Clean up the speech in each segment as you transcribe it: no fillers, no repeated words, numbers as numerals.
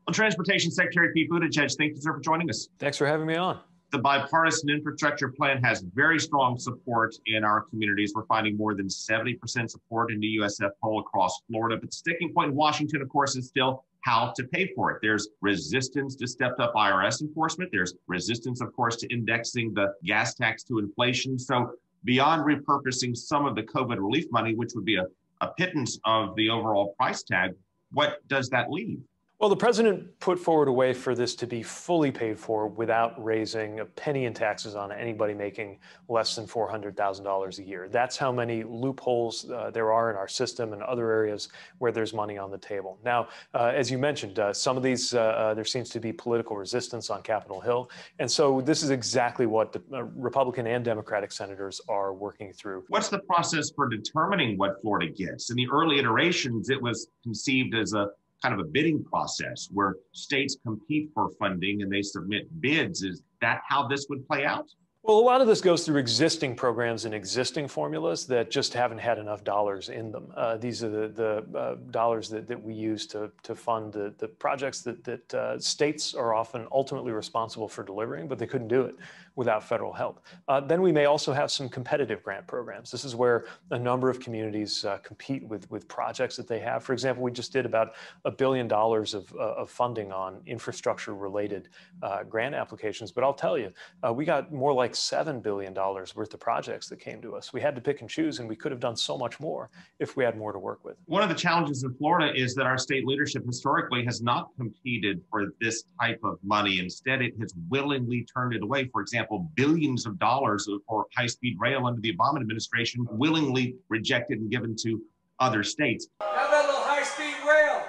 Well, Transportation Secretary Pete Buttigieg, thank you, sir, for joining us. Thanks for having me on. The bipartisan infrastructure plan has very strong support in our communities. We're finding more than 70% support in the USF poll across Florida. But the sticking point in Washington, of course, is still how to pay for it. There's resistance to stepped up IRS enforcement. There's resistance, of course, to indexing the gas tax to inflation. So beyond repurposing some of the COVID relief money, which would be a pittance of the overall price tag, what does that leave? Well, the president put forward a way for this to be fully paid for without raising a penny in taxes on anybody making less than $400,000 a year. That's how many loopholes there are in our system and other areas where there's money on the table. Now, as you mentioned, some of these, there seems to be political resistance on Capitol Hill. And so this is exactly what the Republican and Democratic senators are working through. What's the process for determining what Florida gets? In the early iterations, it was conceived as a kind of a bidding process where states compete for funding and they submit bids. Is that how this would play out? Well, a lot of this goes through existing programs and existing formulas that just haven't had enough dollars in them. These are the dollars that we use to fund the projects that states are often ultimately responsible for delivering, but they couldn't do it without federal help. Then we may also have some competitive grant programs. This is where a number of communities compete with projects that they have. For example, we just did about $1 billion of funding on infrastructure-related grant applications. But I'll tell you, we got more like $7 billion worth of projects that came to us. We had to pick and choose, and we could have done so much more if we had more to work with. One of the challenges in Florida is that our state leadership historically has not competed for this type of money. Instead, it has willingly turned it away. For example, billions of dollars for high-speed rail under the Obama administration willingly rejected and given to other states. How about a little high-speed rail?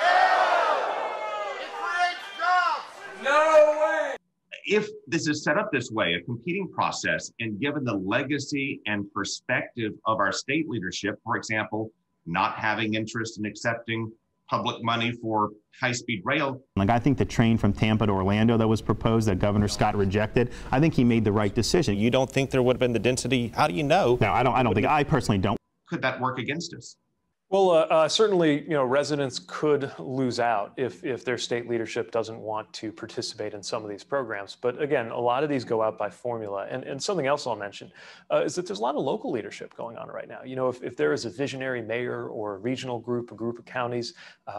Yeah! It creates jobs! No way! If this is set up this way, a competing process, and given the legacy and perspective of our state leadership, for example, not having interest in accepting public money for high-speed rail. Like, I think the train from Tampa to Orlando that was proposed that Governor Scott rejected, I think he made the right decision. You don't think there would have been the density? How do you know? No, I personally don't. Could that work against us? Well, certainly, residents could lose out if their state leadership doesn't want to participate in some of these programs. But again, a lot of these go out by formula. And something else I'll mention is that there's a lot of local leadership going on right now. If there is a visionary mayor or a regional group, a group of counties,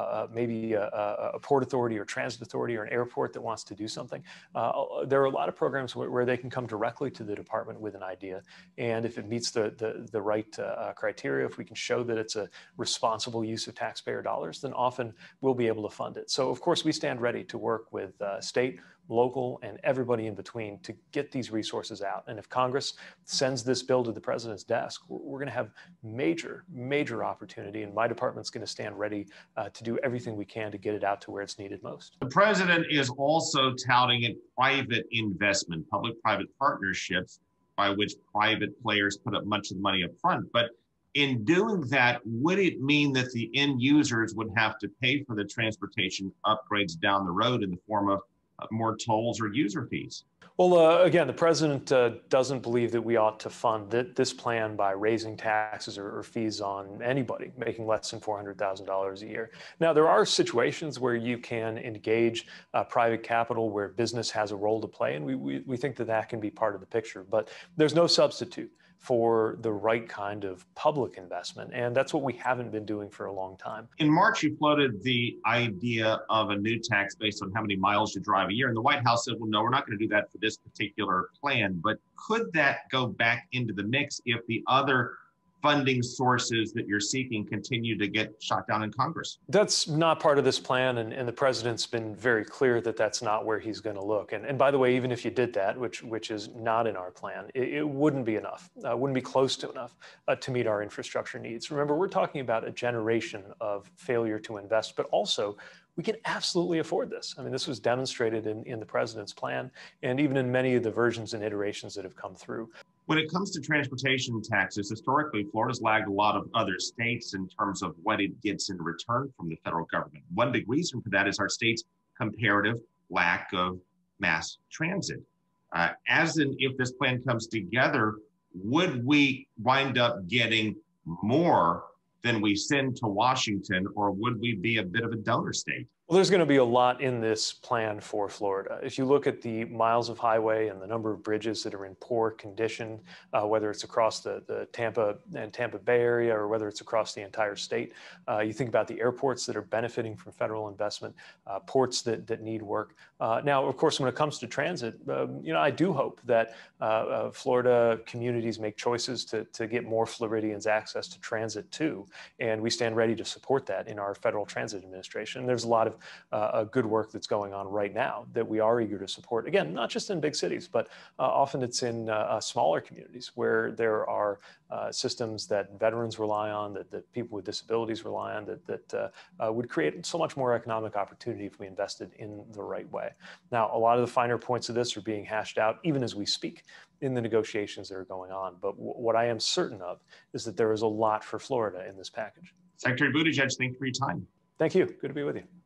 maybe a port authority or transit authority or an airport that wants to do something, there are a lot of programs where they can come directly to the department with an idea. And if it meets the right criteria, if we can show that it's a responsible use of taxpayer dollars, then often we'll be able to fund it. So, of course, we stand ready to work with state, local, and everybody in between to get these resources out. And if Congress sends this bill to the president's desk, we're going to have major, major opportunity, and my department's going to stand ready to do everything we can to get it out to where it's needed most. The president is also touting a private investment, public-private partnerships, by which private players put up much of the money up front. But in doing that, would it mean that the end users would have to pay for the transportation upgrades down the road in the form of more tolls or user fees? Well, again, the president doesn't believe that we ought to fund this plan by raising taxes or fees on anybody making less than $400,000 a year. Now, there are situations where you can engage private capital where business has a role to play, and we think that can be part of the picture. But there's no substitute for the right kind of public investment. And that's what we haven't been doing for a long time. In March, you floated the idea of a new tax based on how many miles you drive a year. And the White House said, well, no, we're not going to do that for this particular plan. But could that go back into the mix if the other funding sources that you're seeking continue to get shot down in Congress? That's not part of this plan, and the president's been very clear that that's not where he's going to look. And by the way, even if you did that, which is not in our plan, it wouldn't be enough, wouldn't be close to enough to meet our infrastructure needs. Remember, we're talking about a generation of failure to invest, but also we can absolutely afford this. I mean, this was demonstrated in the president's plan and even in many of the versions and iterations that have come through. When it comes to transportation taxes, historically, Florida's lagged a lot of other states in terms of what it gets in return from the federal government. One big reason for that is our state's comparative lack of mass transit. As in, if this plan comes together, would we wind up getting more than we send to Washington, or would we be a bit of a donor state? Well, there's going to be a lot in this plan for Florida. If you look at the miles of highway and the number of bridges that are in poor condition, whether it's across the Tampa and Tampa Bay area or whether it's across the entire state, you think about the airports that are benefiting from federal investment, ports that need work. Now, of course, when it comes to transit, I do hope that Florida communities make choices to get more Floridians access to transit too, and we stand ready to support that in our Federal Transit Administration. There's a lot of good work that's going on right now that we are eager to support. Again, not just in big cities, but often it's in smaller communities where there are systems that veterans rely on, that people with disabilities rely on, that would create so much more economic opportunity if we invested in the right way. Now, a lot of the finer points of this are being hashed out even as we speak in the negotiations that are going on. But what I am certain of is that there is a lot for Florida in this package. Secretary Buttigieg, thank you for your time. Thank you. Good to be with you.